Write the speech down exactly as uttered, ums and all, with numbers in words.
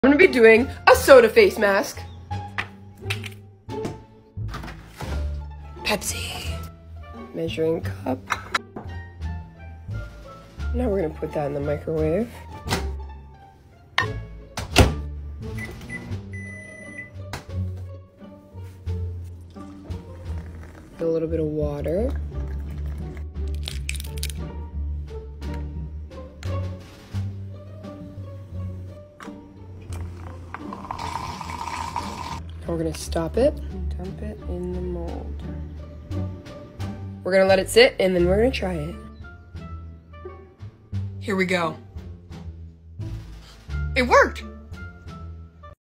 I'm gonna be doing a soda face mask. Pepsi. Measuring cup. Now we're gonna put that in the microwave. A little bit of water. We're gonna stop it, dump it in the mold. We're gonna let it sit and then we're gonna try it. Here we go. It worked!